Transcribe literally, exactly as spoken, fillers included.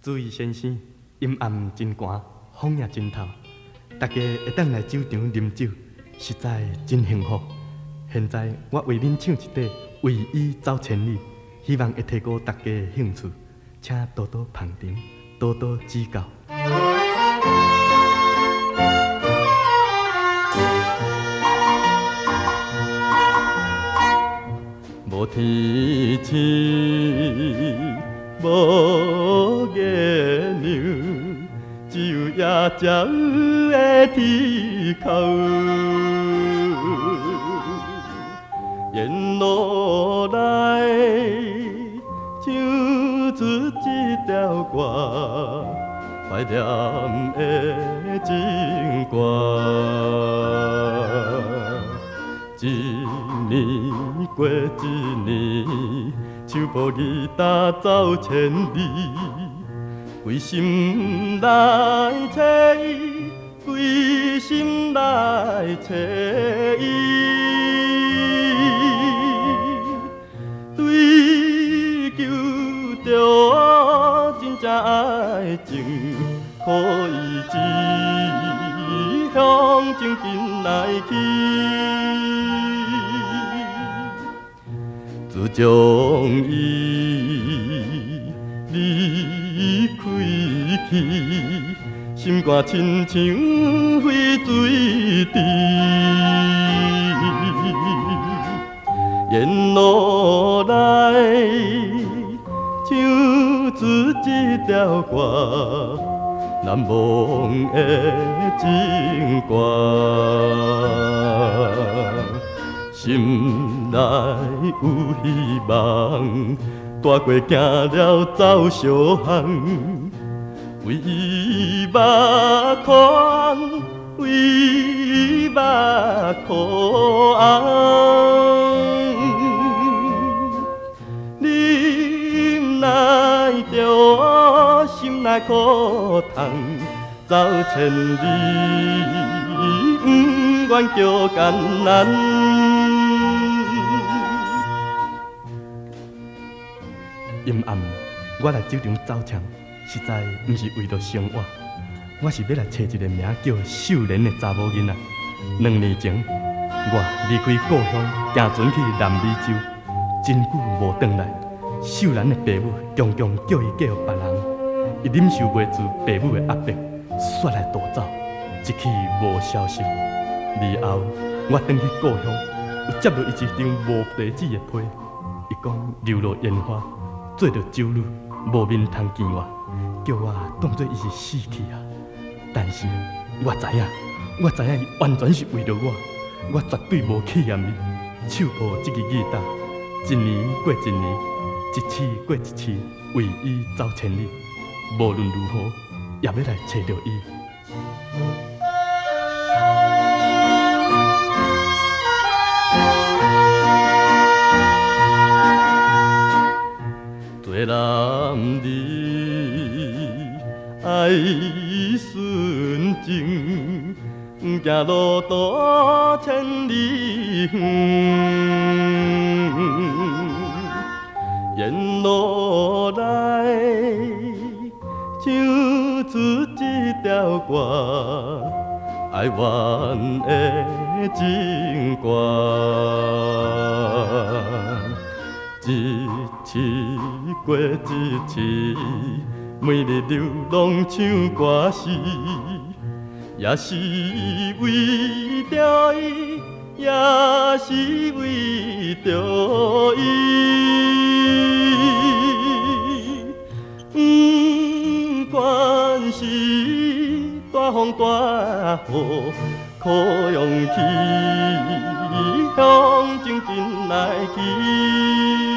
注意先生，阴暗真寒，风也真透，大家会当来酒场啉酒，实在真幸福。现在我为恁唱一底《为伊走千里》，希望会提高大家的兴趣，请多多捧场，多多指教。无天星，无月亮，只有夜鸟的啼哭。沿路来，唱出一条歌，怀念的情歌。一年过一年，手抱你踏走千里，归心来找伊，归心来找伊。追求着真正爱情，可以一向前进来去。自从伊离开去，心肝亲像飞水池。沿路来，唱出一条歌，难忘的情歌。心内有希望，大过行了走小巷，为伊目眶，为伊目眶红。忍耐着心内苦痛，走千里，不愿叫艰难。阴暗，我来酒场走唱，实在不是为了生活，我是要来找一个名叫秀莲的查某囡仔。两年前，我离开故乡，行船去南美洲，真久无回来。秀兰的爸母常常叫伊嫁予别人，伊忍受袂住爸母的压迫，煞来逃走，一去无消息。日后，我返去故乡，有接到伊一张无地址的批，伊讲流落烟花。做着酒女，无面通见我，叫我当作伊是死去啊。但是我知影，我知影伊完全是为着我，我绝对无气嫌伊。手抱这支吉他，一年过一年，一次过一次，为伊走千里。无论如何，也要来找着伊。做男儿爱纯情，不惊路途千里远。沿路来，唱出一条歌，爱怨的情歌。一次过一次，每日流浪唱歌时，也是为着伊，也是为着伊。不管是大风大雨，靠勇气向前进来去。